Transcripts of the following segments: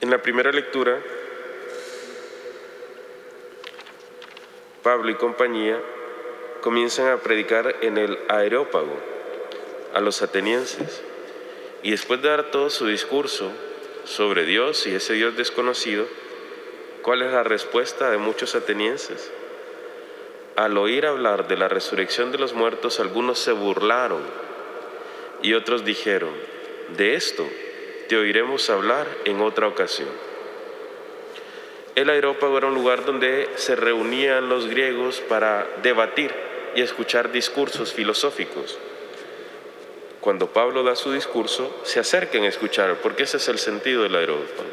En la primera lectura, Pablo y compañía comienzan a predicar en el Areópago a los atenienses, y después de dar todo su discurso sobre Dios y ese Dios desconocido, ¿cuál es la respuesta de muchos atenienses? Al oír hablar de la resurrección de los muertos, algunos se burlaron y otros dijeron: de esto te oiremos hablar en otra ocasión. El Areópago era un lugar donde se reunían los griegos para debatir y escuchar discursos filosóficos. Cuando Pablo da su discurso, se acercan a escuchar, porque ese es el sentido del Areópago.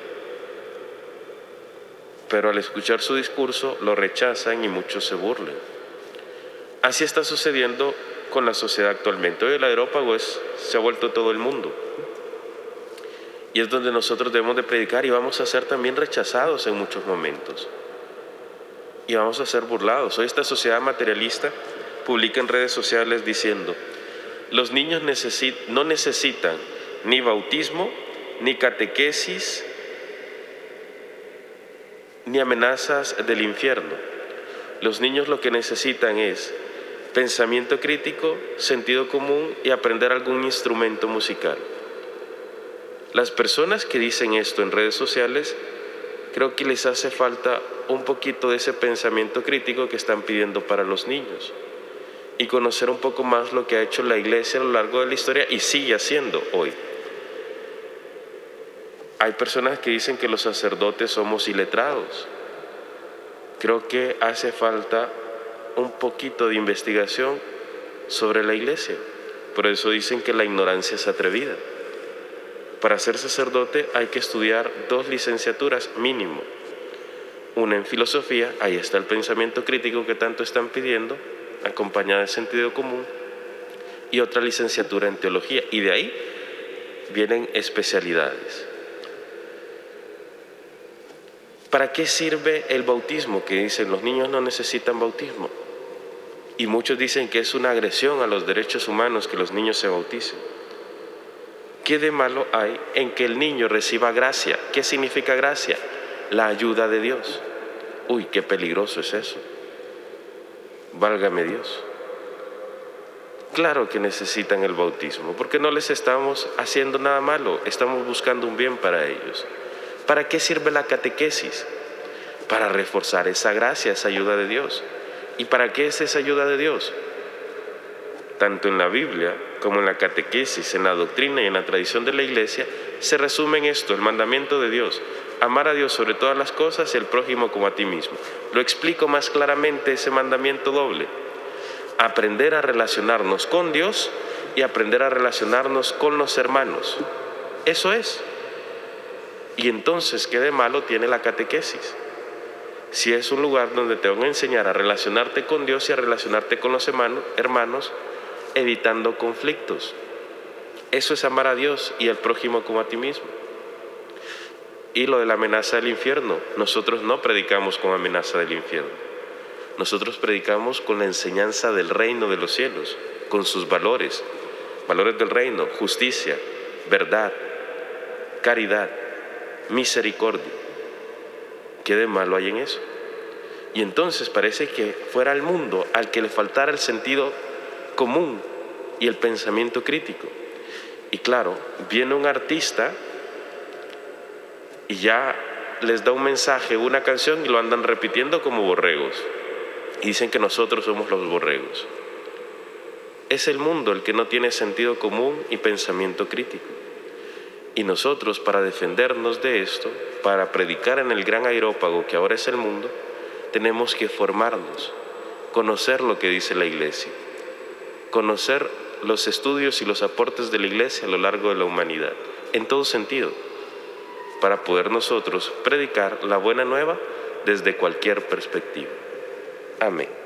Pero al escuchar su discurso lo rechazan y muchos se burlan. Así está sucediendo con la sociedad actualmente. Hoy el Areópago se ha vuelto todo el mundo. Y es donde nosotros debemos de predicar, y vamos a ser también rechazados en muchos momentos. Y vamos a ser burlados. Hoy esta sociedad materialista publica en redes sociales diciendo: los niños no necesitan ni bautismo, ni catequesis, ni amenazas del infierno. Los niños lo que necesitan es pensamiento crítico, sentido común y aprender algún instrumento musical. Las personas que dicen esto en redes sociales, creo que les hace falta un poquito de ese pensamiento crítico que están pidiendo para los niños, y conocer un poco más lo que ha hecho la Iglesia a lo largo de la historia y sigue haciendo hoy. Hay personas que dicen que los sacerdotes somos iletrados. Creo que hace falta un poquito de investigación sobre la Iglesia. Por eso dicen que la ignorancia es atrevida. Para ser sacerdote hay que estudiar 2 licenciaturas mínimo. Una en filosofía, ahí está el pensamiento crítico que tanto están pidiendo, acompañada de sentido común, y otra licenciatura en teología, y de ahí vienen especialidades. ¿Para qué sirve el bautismo? Que dicen los niños no necesitan bautismo, y muchos dicen que es una agresión a los derechos humanos que los niños se bauticen. ¿Qué de malo hay en que el niño reciba gracia? ¿Qué significa gracia? La ayuda de Dios. Uy, qué peligroso es eso. Válgame Dios. Claro que necesitan el bautismo, porque no les estamos haciendo nada malo, estamos buscando un bien para ellos. ¿Para qué sirve la catequesis? Para reforzar esa gracia, esa ayuda de Dios. ¿Y para qué es esa ayuda de Dios? Tanto en la Biblia como en la catequesis, en la doctrina y en la tradición de la Iglesia, se resume en esto: el mandamiento de Dios: amar a Dios sobre todas las cosas y al prójimo como a ti mismo. Lo explico más claramente, ese mandamiento doble: aprender a relacionarnos con Dios y aprender a relacionarnos con los hermanos. Eso es. Y entonces, ¿qué de malo tiene la catequesis? Si es un lugar donde te van a enseñar a relacionarte con Dios y a relacionarte con los hermanos, evitando conflictos. Eso es amar a Dios y al prójimo como a ti mismo. Y lo de la amenaza del infierno, nosotros no predicamos con amenaza del infierno. Nosotros predicamos con la enseñanza del reino de los cielos, con sus valores del reino: justicia, verdad, caridad, misericordia. ¿Qué de malo hay en eso? Y entonces parece que fuera el mundo al que le faltara el sentido común y el pensamiento crítico. Y claro, viene un artista y ya les da un mensaje, una canción, y lo andan repitiendo como borregos. Y dicen que nosotros somos los borregos. Es el mundo el que no tiene sentido común y pensamiento crítico. Y nosotros, para defendernos de esto, para predicar en el gran Areópago que ahora es el mundo, tenemos que formarnos, conocer lo que dice la Iglesia, conocer los estudios y los aportes de la Iglesia a lo largo de la humanidad, en todo sentido, para poder nosotros predicar la buena nueva desde cualquier perspectiva. Amén.